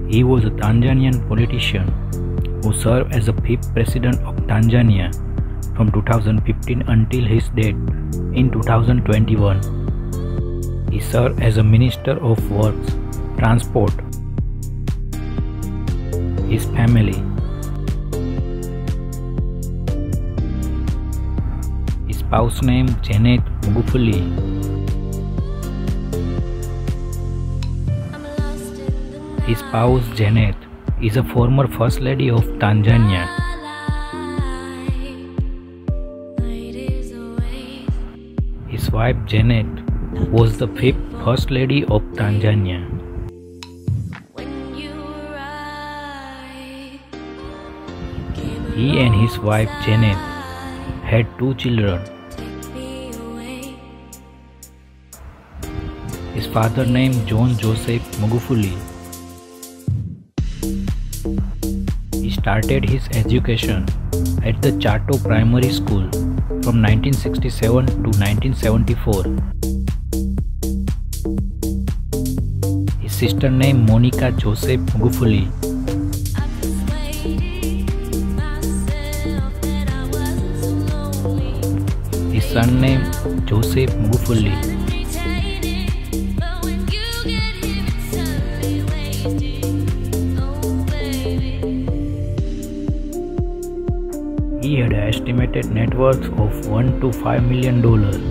He was a Tanzanian politician who served as the 5th president of Tanzania from 2015 until his death in 2021. He served as a Minister of Works, Transport. His family. His spouse name Janet Magufuli. His spouse Janet is a former First Lady of Tanzania. His wife Janet was the 5th First Lady of Tanzania. He and his wife Janet had 2 children. His father named John Joseph Magufuli. He started his education at the Chato Primary School from 1967 to 1974. His sister named Monica Joseph Magufuli. His son named Joseph Magufuli. He had an estimated net worth of $1 to $5 million.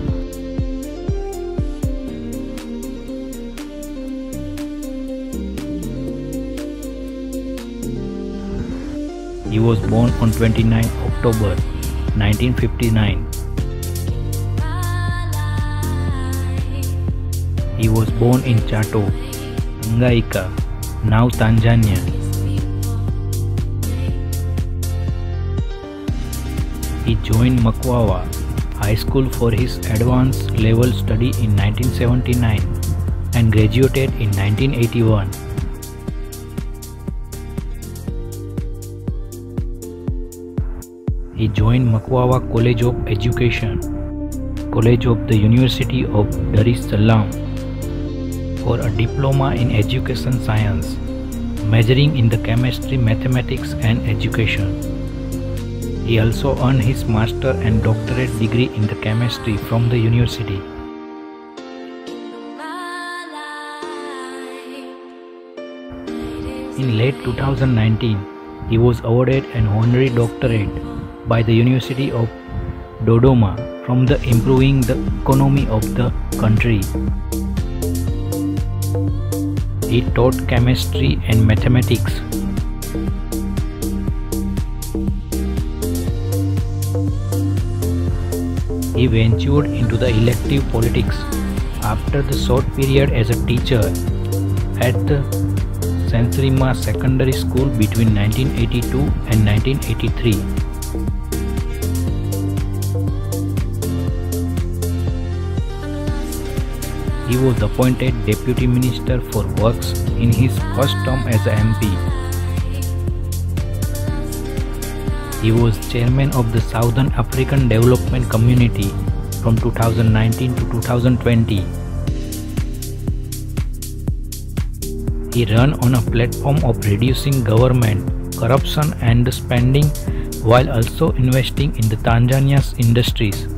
He was born on 29 October 1959. He was born in Chato, Tanganyika, now Tanzania. He joined Makwawa High School for his advanced level study in 1979 and graduated in 1981. He joined Makwawa College of Education, College of the University of Dar es Salaam for a diploma in education science, majoring in the chemistry, mathematics and education. He also earned his master and doctorate degree in the chemistry from the university. In late 2019, he was awarded an honorary doctorate by the University of Dodoma from the improving the economy of the country. He taught chemistry and mathematics. He ventured into the elective politics after the short period as a teacher at the Sensorima Secondary School between 1982 and 1983. He was appointed Deputy Minister for Works in his first term as a MP. He was chairman of the Southern African Development Community from 2019 to 2020. He ran on a platform of reducing government corruption and spending while also investing in the Tanzania's industries.